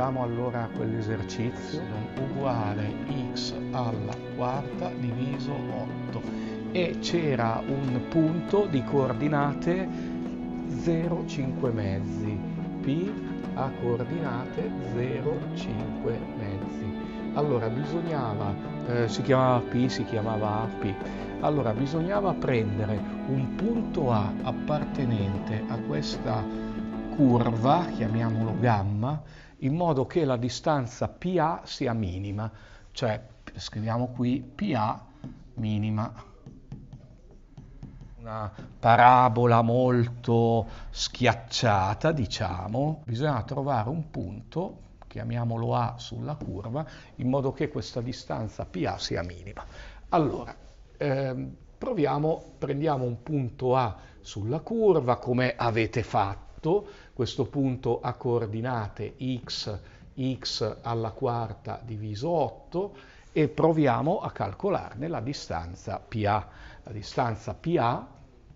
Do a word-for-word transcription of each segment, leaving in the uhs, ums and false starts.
Facciamo allora quell'esercizio uguale x alla quarta diviso otto e c'era un punto di coordinate zero, cinque mezzi, P a coordinate zero, cinque mezzi. Allora bisognava, eh, si chiamava P, si chiamava A P, allora bisognava prendere un punto A appartenente a questa curva, chiamiamolo gamma, in modo che la distanza P A sia minima, cioè scriviamo qui P A minima. Una parabola molto schiacciata, diciamo, bisogna trovare un punto, chiamiamolo A sulla curva, in modo che questa distanza P A sia minima. Allora, ehm, proviamo, prendiamo un punto A sulla curva, come avete fatto, questo punto ha coordinate x, x alla quarta diviso otto, e proviamo a calcolarne la distanza P A. La distanza P A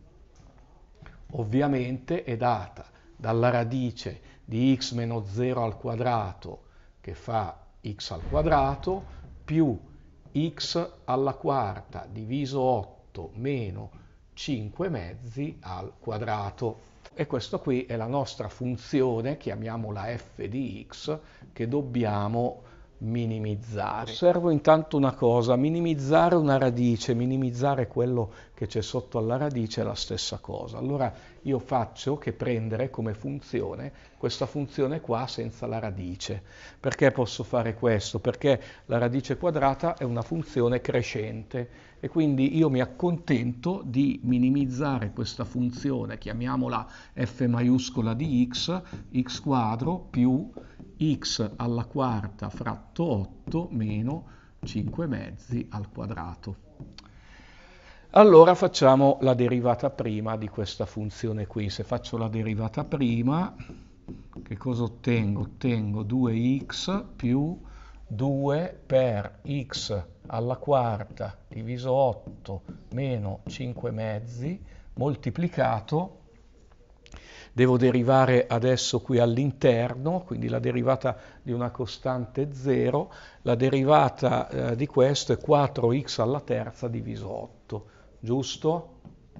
ovviamente è data dalla radice di x meno zero al quadrato, che fa x al quadrato, più x alla quarta diviso otto meno cinque mezzi al quadrato. E questa qui è la nostra funzione, chiamiamola f di x, che dobbiamo minimizzare. Osservo intanto una cosa: minimizzare una radice, minimizzare quello che c'è sotto alla radice è la stessa cosa. Allora io faccio che prendere come funzione questa funzione qua senza la radice. Perché posso fare questo? Perché la radice quadrata è una funzione crescente e quindi io mi accontento di minimizzare questa funzione, chiamiamola f maiuscola di x, x quadro più x alla quarta fratto otto meno cinque mezzi al quadrato. Allora facciamo la derivata prima di questa funzione qui. Se faccio la derivata prima, che cosa ottengo? Ottengo due x più due per x alla quarta diviso otto meno cinque mezzi moltiplicato. Devo derivare adesso qui all'interno, quindi la derivata di una costante zero, la derivata eh, di questo è quattro x alla terza diviso otto, giusto?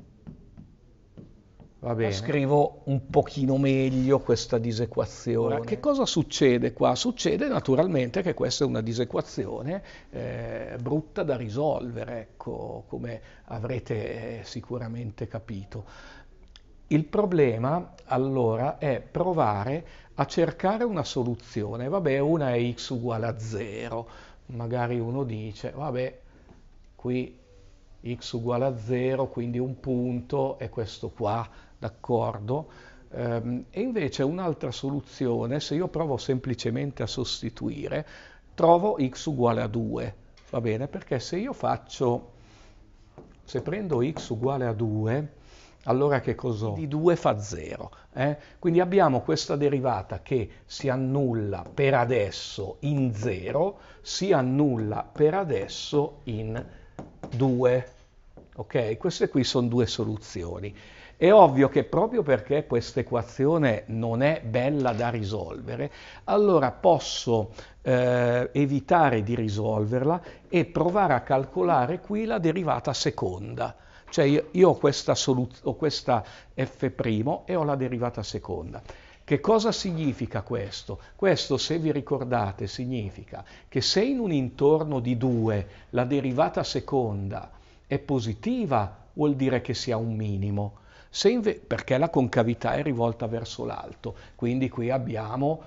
Va bene. Scrivo un pochino meglio questa disequazione. Ora, che cosa succede qua? Succede naturalmente che questa è una disequazione eh, brutta da risolvere, ecco, come avrete sicuramente capito. Il problema allora è provare a cercare una soluzione. Vabbè, una è x uguale a zero, magari uno dice, vabbè, qui x uguale a zero, quindi un punto è questo qua, d'accordo? Ehm, e invece un'altra soluzione, se io provo semplicemente a sostituire, trovo x uguale a due, va bene? Perché se io faccio, se prendo x uguale a due, allora che cos'ho? Di due fa zero. Eh? Quindi abbiamo questa derivata che si annulla per adesso in zero, si annulla per adesso in due. Ok? Queste qui sono due soluzioni. È ovvio che proprio perché questa equazione non è bella da risolvere, allora posso eh, evitare di risolverla e provare a calcolare qui la derivata seconda. Cioè io, io ho, questa ho questa f' e ho la derivata seconda. Che cosa significa questo? Questo, se vi ricordate, significa che se in un intorno di due la derivata seconda è positiva, vuol dire che sia un minimo, se inve- perché la concavità è rivolta verso l'alto. Quindi qui abbiamo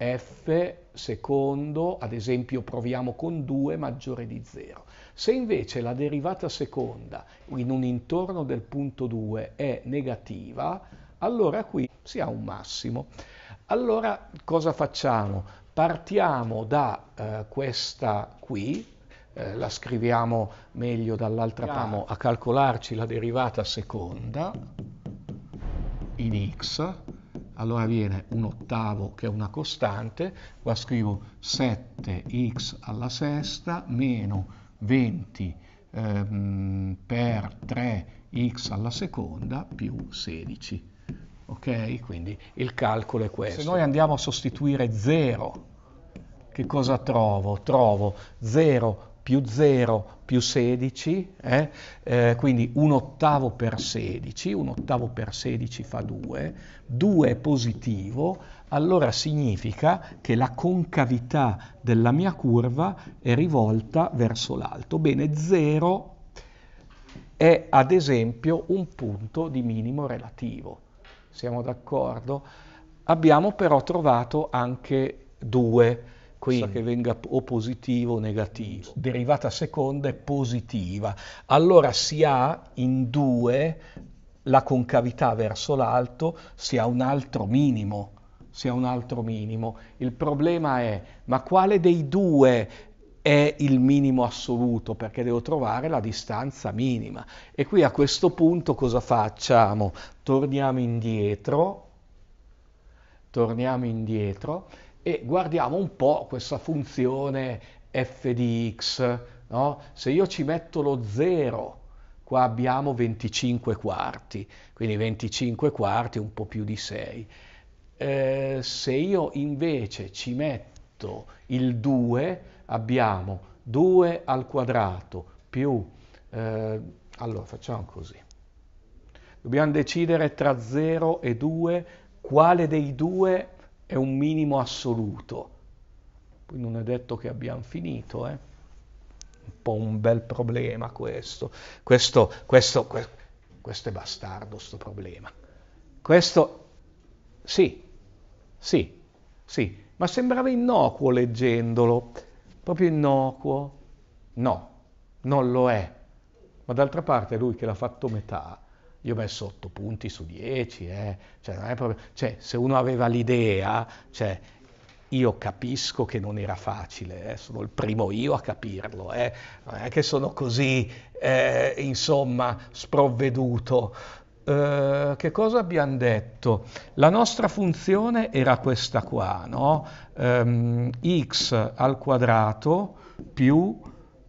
f secondo, ad esempio proviamo con due maggiore di zero. Se invece la derivata seconda in un intorno del punto due è negativa, allora qui si ha un massimo. Allora cosa facciamo? Partiamo da eh, questa qui, eh, la scriviamo meglio dall'altra parte, a calcolarci la derivata seconda in x. Allora viene un ottavo che è una costante, qua scrivo sette x alla sesta meno venti ehm, per tre x alla seconda più sedici. Ok? Quindi il calcolo è questo. Se noi andiamo a sostituire zero che cosa trovo? Trovo zero più zero più sedici, eh? Eh, quindi un ottavo per sedici, un ottavo per sedici fa due, due è positivo, allora significa che la concavità della mia curva è rivolta verso l'alto. Bene, zero è ad esempio un punto di minimo relativo. Siamo d'accordo? Abbiamo però trovato anche due, quindi che venga o positivo o negativo. Derivata seconda è positiva. Allora si ha in due la concavità verso l'alto, si ha un altro minimo. Si ha un altro minimo. Il problema è, ma quale dei due è il minimo assoluto? Perché devo trovare la distanza minima. E qui a questo punto cosa facciamo? Torniamo indietro. Torniamo indietro e guardiamo un po' questa funzione f di x, no? Se io ci metto lo zero, qua abbiamo venticinque quarti, quindi venticinque quarti un po' più di sei. Eh, se io invece ci metto il due, abbiamo due al quadrato più, eh, allora facciamo così. Dobbiamo decidere tra zero e due quale dei due è un minimo assoluto. Poi non è detto che abbiamo finito, eh? Un po' un bel problema questo. Questo, questo, questo, questo è bastardo, sto problema. Questo, sì, sì, sì, ma sembrava innocuo leggendolo, proprio innocuo. No, non lo è. Ma d'altra parte lui che l'ha fatto metà, io ho messo otto punti su dieci, eh. Cioè, non è proprio... cioè, se uno aveva l'idea, cioè, io capisco che non era facile, eh. Sono il primo io a capirlo, eh. Non è che sono così, eh, insomma, sprovveduto. Eh, che cosa abbiamo detto? La nostra funzione era questa qua, no? Um, x al quadrato più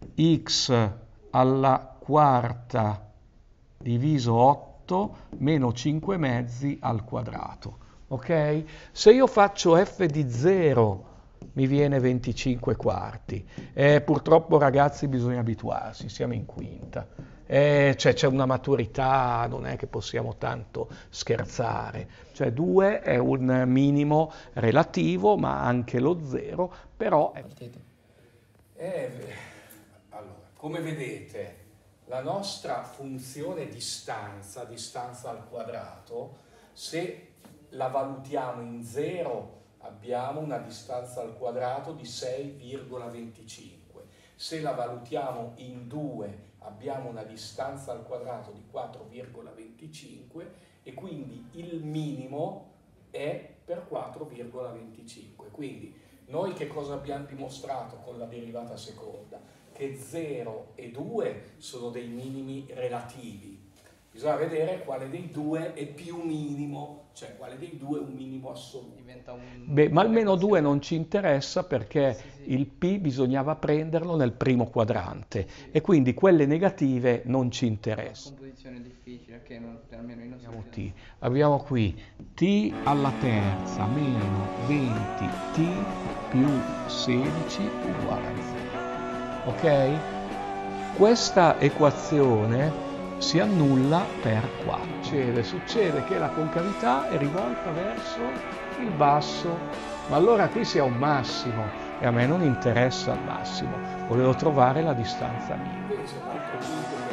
x alla quarta diviso otto meno cinque mezzi al quadrato, ok? Se io faccio f di zero mi viene venticinque quarti, eh, purtroppo ragazzi bisogna abituarsi, siamo in quinta, eh, cioè c'è una maturità, non è che possiamo tanto scherzare, cioè due è un minimo relativo ma anche lo zero, però... È... Eh, allora, come vedete, la nostra funzione distanza, distanza al quadrato, se la valutiamo in zero abbiamo una distanza al quadrato di sei virgola venticinque, se la valutiamo in due abbiamo una distanza al quadrato di quattro virgola venticinque e quindi il minimo è per quattro virgola venticinque. Quindi noi che cosa abbiamo dimostrato con la derivata seconda? Che zero e due sono dei minimi relativi. Bisogna vedere quale dei due è più minimo, cioè quale dei due è un minimo assoluto. Diventa un... Beh, ma almeno due non ci interessa perché sì, sì. Il P bisognava prenderlo nel primo quadrante sì. E quindi quelle negative non ci interessano. È una composizione difficile che non, almeno io non so. T. Abbiamo qui t alla terza meno venti t più sedici uguale a zero. Ok? Questa equazione si annulla per qua. Succede, succede che la concavità è rivolta verso il basso, ma allora qui si ha un massimo e a me non interessa il massimo, volevo trovare la distanza minima.